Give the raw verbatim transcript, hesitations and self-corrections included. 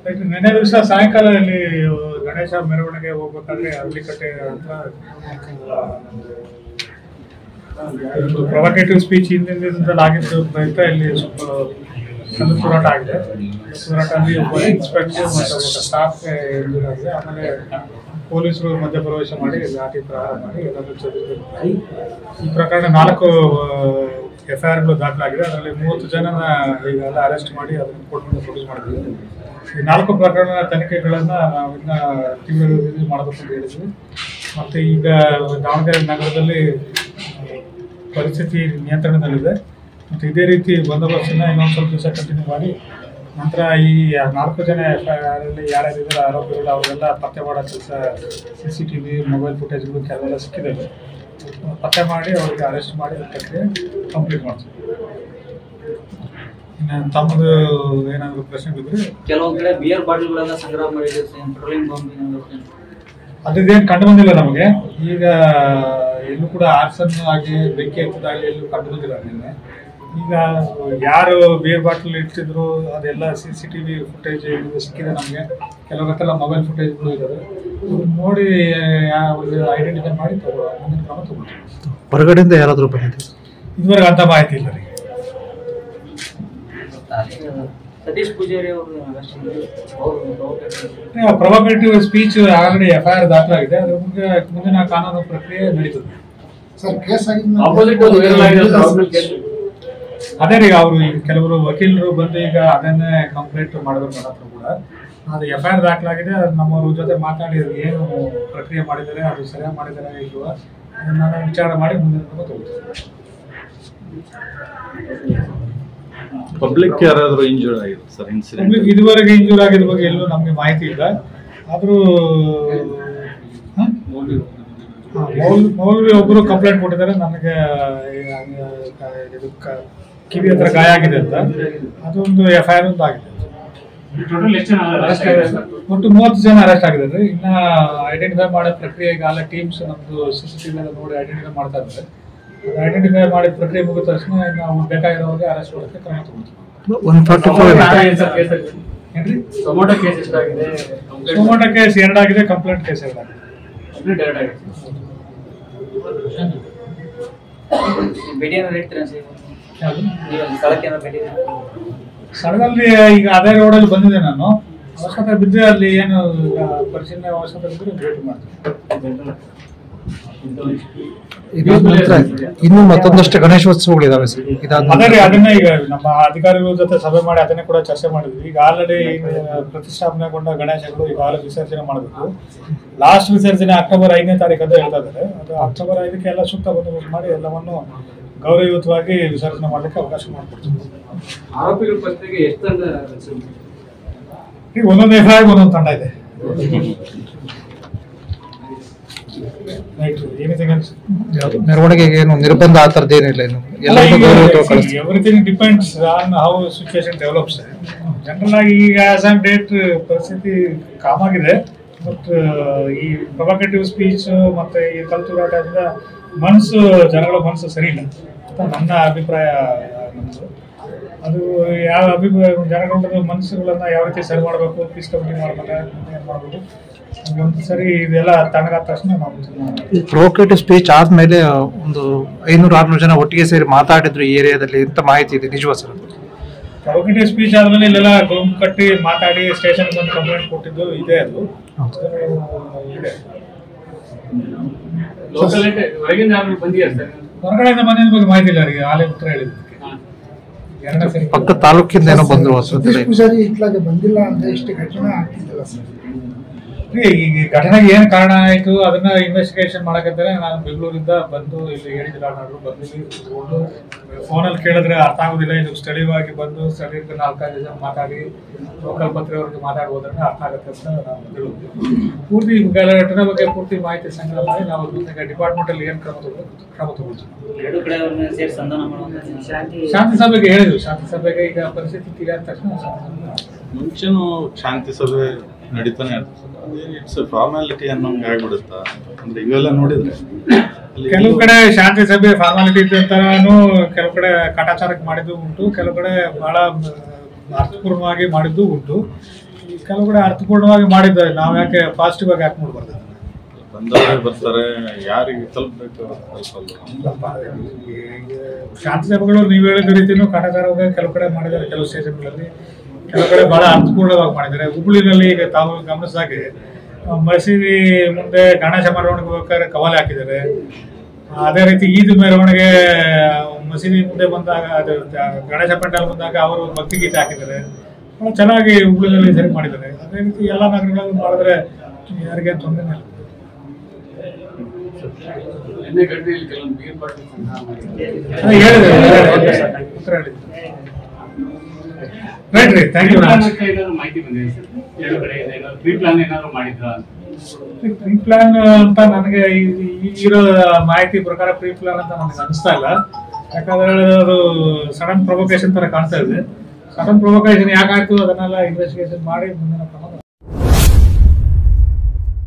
ನಿನ್ನೆ ದಿವಸ ಸಾಯಂಕಾಲ ಇಲ್ಲಿ ಗಣೇಶ ಮೆರವಣಿಗೆ ಹೋಗ್ಬೇಕಾದ್ರೆ ಅರಳಿಕಟ್ಟೆ ಅಂತ ಪ್ರೊವೊಕೇಟಿವ್ ಸ್ಪೀಚ್ ಹಿಂದಿನಿಂದ ಆಗಿದ್ದು ಪ್ರಯುಕ್ತ ಇಲ್ಲಿ ಸ್ವಲ್ಪ ಕಲ್ಲು ತೂರಾಟ ಆಗಿದೆ. ತೂರಾಟದಲ್ಲಿ ಒಬ್ಬ ಇನ್ಸ್ಪೆಕ್ಟರ್ ಮತ್ತು ಒಬ್ಬ ಸ್ಟಾಫ್ ಎದುರಾಗಿದೆ. ಆಮೇಲೆ ಪೊಲೀಸರು ಮಧ್ಯಪ್ರವೇಶ ಮಾಡಿ ಲಾಠಿ ಪ್ರಹಾರ ಮಾಡಿ ಎಲ್ಲರೂ ಚದುರಿದ್ದಾರೆ. ಈ ಪ್ರಕರಣ ನಾಲ್ಕು ಎಫ್ ಐ ಆರ್ಗಳು ದಾಖಲಾಗಿದೆ. ಅದರಲ್ಲಿ ಮೂವತ್ತು ಜನನ ಈಗೆಲ್ಲ ಅರೆಸ್ಟ್ ಮಾಡಿ ಅದನ್ನು ಕೋರ್ಟ್ ಮುಂದೆ ಪ್ರೊಡ್ಯೂಸ್ ಮಾಡಿದ್ವಿ. ಈ ನಾಲ್ಕು ಪ್ರಕರಣ ತನಿಖೆಗಳನ್ನು ನಾವು ಇನ್ನು ತೀವ್ರಗತಿಯಲ್ಲಿ ಮಾಡಬೇಕು ಅಂತ ಹೇಳಿದ್ವಿ. ಮತ್ತು ಈಗ ದಾವಣಗೆರೆ ನಗರದಲ್ಲಿ ಪರಿಸ್ಥಿತಿ ನಿಯಂತ್ರಣದಲ್ಲಿದೆ. ಮತ್ತು ಇದೇ ರೀತಿ ಬಂದೋಬಸ್ತನ್ನ ಇನ್ನೊಂದು ಸ್ವಲ್ಪ ದಿವಸ ಕಂಟಿನ್ಯೂ ಮಾಡಿ ನಂತರ ಈ ನಾಲ್ಕು ಜನ ಎಫ್ ಐ ಆರಲ್ಲಿ ಯಾರ್ಯಾರಿದ್ದಾರೆ ಆರೋಪಿಗಳು ಅವರೆಲ್ಲ ಪತ್ತೆ ಮಾಡೋ ಕೆಲಸ C C T V mobile ಫುಟೇಜ್ಗಳು ಕೆಲವೆಲ್ಲ ಸಿಕ್ಕಿದ್ದಾವೆ. ಪತ್ತೆ ಮಾಡಿ ಅವರಿಗೆ ಅರೆಸ್ಟ್ ಮಾಡಿ ಪ್ರಕ್ರಿಯೆ ಕಂಪ್ಲೀಟ್ ಮಾಡ್ತೀವಿ. ಇನ್ನು ತಮ್ಮದು ಏನಾದರೂ ಪ್ರಶ್ನೆಗಳಿದ್ರೆ ಕೆಲವೊಂದು ಕಡೆ ಬಿಯರ್ ಬಾಟಲ್ಗಳೆಲ್ಲ ಸಂಗ್ರಹ ಮಾಡಿದ್ರೆ ಪೆಟ್ರೋಲಿಂಗ್ ಬಾಂಬ್ ಅದೇನು ಕಂಡು ಬಂದಿಲ್ಲ ನಮಗೆ. ಈಗ ಎಲ್ಲೂ ಕೂಡ ಆರ್ಸನ್ ಆಗಿ ಬೆಂಕಿ ಹತ್ತದಾಗಲಿ ಎಲ್ಲೂ ಕಂಡು ಬಂದಿಲ್ಲ ನಿನ್ನೆ. ಈಗ ಯಾರು ಬಿಯರ್ ಬಾಟಲ್ ಇಡ್ತಿದ್ರು ಅದೆಲ್ಲ C C T V footage ಸಿಕ್ಕಿದೆ ನಮಗೆ. ಕೆಲವೊತ್ತೆಲ್ಲ ಮೊಬೈಲ್ ಫುಟೇಜ್ಗಳು ಇದ್ದಾವೆ. ನೋಡಿ ಅವ್ರಿಗೆ ಐಡೆಂಟಿಫೈ ಮಾಡಿ ತಗೋ ಮುಂದಿನ ಕ್ರಮ ತಗೊಳ್ತೀವಿ. ಹೊರಗಡೆಯಿಂದ ಯಾರಾದರೂ ಬಂದಿದೆ ಇದುವರೆಗೆ ಅಂತ ಮಾಹಿತಿ ಇಲ್ಲ ರೀ. ಸತೀಶ್ ಪೂಜಾರಿ ಅವರು provocative speech already F I R ದಾಖಲಾಗಿದೆ. ಅದ್ರ ಮುಂದೆ ಮುಂದಿನ ಕಾನೂನು ಪ್ರಕ್ರಿಯೆ ನಡೀತದೆ. ಅದೇ ರೀ, ಅವರು ಈಗ ಕೆಲವರು ವಕೀಲರು ಬಂದು ಈಗ ಅದನ್ನೇ ಕಂಪ್ಲೇಂಟ್ ಮಾಡಬೇಕು ಅನ್ನೋದು ಕೂಡ. ಅದು ಎಫ್ ಐ ಆರ್ ದಾಖಲಾಗಿದೆ. ನಮ್ಮವ್ರ ಜೊತೆ ಮಾತಾಡಿ ಏನು ಪ್ರಕ್ರಿಯೆ ಮಾಡಿದ್ದಾರೆ, ಅದು ಸರಿಯಾಗಿ ಮಾಡಿದ್ದಾರೆ ಇಲ್ವಾ ಅದನ್ನ ವಿಚಾರ ಮಾಡಿ ಮುಂದಿನ ಕ್ರಮ ತಗೊಳ್ತೀವಿ. ಪಬ್ಲಿಕ್ ಯಾರಾದರೂ ಇಂಜೂರ್ ಆಗಿದೆ ಸರ್? ಇನ್ಸಿಡೆಂಟ್ ಇದುವರೆಗೆ ಇಂಜೂರ್ ಆಗಿದ ಬಗ್ಗೆ ಎಲ್ಲೂ ನಮಗೆ ಮಾಹಿತಿ ಇಲ್ಲ. ಆದರೂ ಮೌಲ್ವಿ ಒಬ್ಬರು ಕಂಪ್ಲೇಂಟ್ ಕೊಟ್ಟಿದ್ದಾರೆ ನನಗೆ ಕಿವಿ ಹತ್ರ ಗಾಯ ಆಗಿದೆ ಅಂತ. ಅದೊಂದು ಎಫ್ ಐ ಆರ್ ಒಂದು ಆಗಿದೆ. ಒಟ್ಟು ಮೂವತ್ತು ಜನ ಅರೆಸ್ಟ್ ಆಗಿದ್ದಾರೆ. ಇನ್ನ ಐಡೆಂಟಿಫೈ ಮಾಡೋ ಪ್ರಕ್ರಿಯೆ ಈಗ ಅಲ್ಲ ಟೀಮ್ಸ್ ನಮ್ದು ಸಿ ಸಿ ಟಿ ವಿ ನೋಡಿ ಐಡೆಂಟಿಫೈ ಮಾಡ್ತಾ ಇದ್ದಾರೆ. ಐಡೆಂಟಿಫೈ ಮಾಡಿದ ಪ್ರಕ್ರಿಯೆ ಮುಗಿದ ತಕ್ಷಣ ನಾವು ಬೇಕಾಗಿರೋರಿಗೆ ಅರೆಸ್ಟ್ ಮಾಡೋಕ್ಕೆ ಕ್ರಮ ತಗೊಳ್ತೀವಿ. ಏನ್ರಿ ಟೊಮೊಟೊ ಕೇಸ್ ಎಷ್ಟಾಗಿದೆ? ಟೊಮೊಟೊ ಕೇಸ್ ಎರಡಾಗಿದೆ, ಕಂಪ್ಲೇಂಟ್ ಕೇಸ್ ಎರಡಾಗಿದೆ. ಸ್ಥಳದಲ್ಲಿ ಈಗ ಅದೇ ರೋಡಲ್ಲಿ ಬಂದಿದೆ. ನಾನು ಅವಶ್ಯಕತೆ ಬಿದ್ದರೆ ಅಲ್ಲಿ ಏನು ಪರಿಶೀಲನೆ ಅವಶ್ಯಕತೆ ಬಿದ್ದರೆ ಭೇಟಿ ಮಾಡ್ತೀನಿ. ಇನ್ನು ಮತ್ತೊಂದಷ್ಟು ಗಣೇಶೋತ್ಸವಗಳಿದಾವೆ ಸರ್. ಅದೇ ರೀ, ಅದನ್ನೇ ಈಗ ನಮ್ಮ ಅಧಿಕಾರಿಗಳ ಜೊತೆ ಸಭೆ ಮಾಡಿ ಅದನ್ನೇ ಕೂಡ ಚರ್ಚೆ ಮಾಡಿದ್ವಿ. ಈಗ ಆಲ್ರೆಡಿ ಪ್ರತಿಷ್ಠಾಪನೆಗೊಂಡ ಗಣೇಶಗಳು ಈಗ ಆಲ್ರೆಡಿ ವಿಸರ್ಜನೆ ಮಾಡಬೇಕು. ಲಾಸ್ಟ್ ವಿಸರ್ಜನೆ ಅಕ್ಟೋಬರ್ ಐದನೇ ತಾರೀಕು ಅಂತ ಹೇಳ್ತಾ ಇದ್ದಾರೆ. ಅದು ಅಕ್ಟೋಬರ್ ಐದಕ್ಕೆ ಎಲ್ಲ ಸೂಕ್ತ ಬಂದೋಬಸ್ತ್ ಮಾಡಿ ಎಲ್ಲವನ್ನು ಗೌರವಯುತವಾಗಿ ವಿಸರ್ಜನೆ ಮಾಡಲಿಕ್ಕೆ ಅವಕಾಶ ಮಾಡಿಕೊಡ್ತೀವಿ. ಆರೋಪಿಗಳ ಪತ್ತೆಗೆ ಎಷ್ಟು ತಂಡ? ಈಗ ಒಂದೊಂದು ಎಫ್ ಐ ಆರ್ ಒಂದೊಂದು ತಂಡ ಇದೆ. ಮೆರವಣಿಗೆಗೆ ಏನು ನಿರ್ಬಂಧ ಆ ಥರದ್ದು ಏನಿಲ್ಲ. ಇನ್ನು everything depends on how situation develops. General ಆಗಿ ಈಗ ಆಸ್ ಆನ್ ಡೇಟ್ ಪರಿಸ್ಥಿತಿ ಕಾಮ್ ಆಗಿದೆ. ಬಟ್ ಈ ಪ್ರೊವೊಕೇಟಿವ್ ಸ್ಪೀಚ್ ಮತ್ತೆ ಈ ಕಲ್ತೂರಾಟದಿಂದ ಮನಸ್ಸು ಜನಗಳ ಮನಸ್ಸು ಸರಿ ಇಲ್ಲ ಅಂತ ನನ್ನ ಅಭಿಪ್ರಾಯ. ನಮ್ಮದು ಅದು ಯಾವ ಅಭಿಪ್ರಾಯ ಜನಗಳ ಮನಸ್ಸುಗಳನ್ನ ಯಾವ ರೀತಿ ಸರಿ ಮಾಡಬೇಕು, ಪೀಸ್ ಕಮಿಟಿ ಮಾಡ್ಬೇಕು, ಏನು ಮಾಡಬೇಕು ಒಂದು ಸರಿ ಇದೆಲ್ಲ ತಣ್ಣಗಾದ ತಕ್ಷಣ ನಾವು ಪ್ರೊವೊಕೇಟಿವ್ ಸ್ಪೀಚ್ ಆದ್ಮೇಲೆ ಒಂದು ಐನೂರು ಆರ್ನೂರು ಜನ ಒಟ್ಟಿಗೆ ಸೇರಿ ಮಾತಾಡಿದ್ರು ಈ ಏರಿಯಾದಲ್ಲಿ ಅಂತ ಮಾಹಿತಿ ಇದೆ. ನಿಜವಾ ಸರ್? ಪ್ರೊವೊಕೇಟಿವ್ ಸ್ಪೀಚ್ ಆದ್ಮೇಲೆ ಇಲ್ಲೆಲ್ಲ ಗುಂಪು ಕಟ್ಟಿ ಮಾತಾಡಿ ಸ್ಟೇಷನ್ ಬಂದು ಕಂಪ್ಲೇಂಟ್ ಕೊಟ್ಟಿದ್ದು ಇದೆ. ಅದು ಇದೆ. ಹೊರಗಡೆಯಿಂದ ಬಂದಿದ್ದ ಬಗ್ಗೆ ಮಾಹಿತಿ ಇಲ್ಲ ರೀ. ಆಲೇ ಉತ್ತರ ಹೇಳಿದ್ದಕ್ಕೆ ಎರಡನೇ ಸರಿ ಪಕ್ಕ ತಾಲೂಕಿಂದ ಏನೋ ಬಂದ್ರು ಬಂದಿಲ್ಲ ಅಂತ ಇಷ್ಟು ಘಟನೆ ಆಗ್ತಿದ್ದಲ್ಲ ಸರ್. ಈಗ ಘಟನೆಗೆ ಏನು ಕಾರಣ ಆಯಿತು ಅದನ್ನ ಇನ್ವೆಸ್ಟಿಗೇಷನ್ ಮಾಡಕಂತಾರೆ. ನಾನು ಬೆಂಗಳೂರಿಂದ ಬಂದು ಇಲ್ಲಿ ಹೇಳಿದ್ರು ನಾನು ಬಂದಿಲ್ಲಿ ಕೂತ್ಕೊಂಡು ಫೋನಲ್ಲಿ ಕೇಳಿದ್ರೆ ಅರ್ಥ ಆಗೋದಿಲ್ಲ. ಇದು ಸ್ಥಳೀಯವಾಗಿ ಬಂದು ಸ್ಥಳೀಯ ನಾಲ್ಕೈದು ಜನ ಮಾತಾಡಿ ಲೋಕಲ್ ಪತ್ರಿಕೆಯವ್ರಿಗೆ ಮಾತಾಡಿ ಹೋದ್ರೆ ಅರ್ಥ ಆಗುತ್ತೆ ಅಂತ ನಾವು ಹೇಳೋದು. ಪೂರ್ತಿ ಘಟನೆ ಬಗ್ಗೆ ಪೂರ್ತಿ ಮಾಹಿತಿ ಸಂಗ್ರಹ ಮಾಡಿ ನಾವು ಡಿಪಾರ್ಟ್ಮೆಂಟಲ್ಲಿ ಏನು ಕ್ರಮ ತಗೋಬೇಕು ಕ್ರಮ ತಗೊಳ್ತೀವಿ. ಶಾಂತಿ ಸಭೆಗೆ ಹೇಳಿದ್ವಿ. ಶಾಂತಿ ಸಭೆಗೆ ಈಗ ಪರಿಸ್ಥಿತಿ ತೀರಾದ ತಕ್ಷಣ ಮುಂಚೆನೂ ಶಾಂತಿ ಸಭೆ ನಡೀತಾನೆ ಇರ್ತದೆ. ಇಟ್ಸ್ ಫಾರ್ಮಾಲಿಟಿ ಅನ್ನೋಂಗೆ ಆಗ್ಬಿಡುತ್ತಾ ಅಂದ್ರೆ ಇವೆಲ್ಲ ನೋಡಿದ್ರೆ ಕೆಲವು ಕಡೆ ಶಾಂತಿ ಸಭೆ ಫಾರ್ಮಾಲಿಟಿ ಅಂತಾನು, ಕೆಲವು ಕಡೆ ಕಾಟಾಚಾರಕ್ಕೆ ಮಾಡಿದ್ದು ಉಂಟು, ಕೆಲವು ಕಡೆ ಬಹಳ ಅರ್ಥಪೂರ್ಣವಾಗಿ ಮಾಡಿದ್ದು ಉಂಟು. ಈಗ ಕೆಲವು ಕಡೆ ಅರ್ಥಪೂರ್ಣವಾಗಿ ಮಾಡಿದ್ದಾರೆ, ನಾವು ಯಾಕೆ ಪಾಸಿಟಿವ್ ಆಗಿ ಯಾಕೆ ಮಾಡಬಾರ್ದು? ಬಂದವರೇ ಬರ್ತಾರೆ, ಯಾರಿಗೆ ತಲುಪಬೇಕು ಶಾಂತಿ ಸಭೆಗಳು ನೀವು ಹೇಳಿದ ರೀತಿಯೂ ಕಾಟಾಚಾರವಾಗಿ ಕೆಲವು ಕಡೆ ಮಾಡಿದ್ದಾರೆ, ಕೆಲವು ಸ್ಟೇಷನ್ಗಳಲ್ಲಿ ಕೆಲವು ಕಡೆ ಬಹಳ ಅರ್ಥಪೂರ್ಣವಾಗಿ ಮಾಡಿದ್ದಾರೆ. ಹುಬ್ಬಳ್ಳಿನಲ್ಲಿ ಈಗ ತಾವು ಗಮನಿಸಿದಾಗೆ ಮಸೀದಿ ಮುಂದೆ ಗಣೇಶ ಮೆರವಣಿಗೆ ಬೇಕಾದ್ರೆ ಕವಾಲೆ ಹಾಕಿದ್ದಾರೆ. ಅದೇ ರೀತಿ ಈದ್ ಮೆರವಣಿಗೆ ಮಸೀದಿ ಮುಂದೆ ಬಂದಾಗ ಅದು ಗಣೇಶ ಪೆಂಡಾಲ್ ಬಂದಾಗ ಅವರು ಭಕ್ತಿಗೀತೆ ಹಾಕಿದ್ದಾರೆ. ಚೆನ್ನಾಗಿ ಹುಬ್ಬಳ್ಳಿನಲ್ಲಿ ಸರಿ ಮಾಡಿದ್ದಾರೆ. ಅದೇ ರೀತಿ ಎಲ್ಲ ನಗರಗಳಲ್ಲಿ ಮಾಡಿದ್ರೆ ಯಾರಿಗೇನು ತೊಂದರೆ ಇಲ್ಲ. ರೈಟ್ ರೀ, ಥ್ಯಾಂಕ್ ಯು. ಪ್ರೀ ಪ್ಲಾನ್ ಅಂತ ನನಗೆ ಈಗಿರೋ ಮಾಹಿತಿ ಪ್ರಕಾರ ಪ್ರೀ ಪ್ಲಾನ್ ಅಂತ ನನಗೆ ಅನಿಸ್ತಾ ಇಲ್ಲ. ಯಾಕಂದ್ರೆ ಅದು ಸಡನ್ ಪ್ರೊವೊಕೇಶನ್ ತರ ಕಾಣ್ತಾ ಇದೆ. ಸಡನ್ ಪ್ರೊವೊಕೇಶನ್ ಯಾಕಾಯ್ತು ಅದನ್ನೆಲ್ಲ ಇನ್ವೆಸ್ಟಿಗೇಷನ್ ಮಾಡಿ ಮುಂದಿನ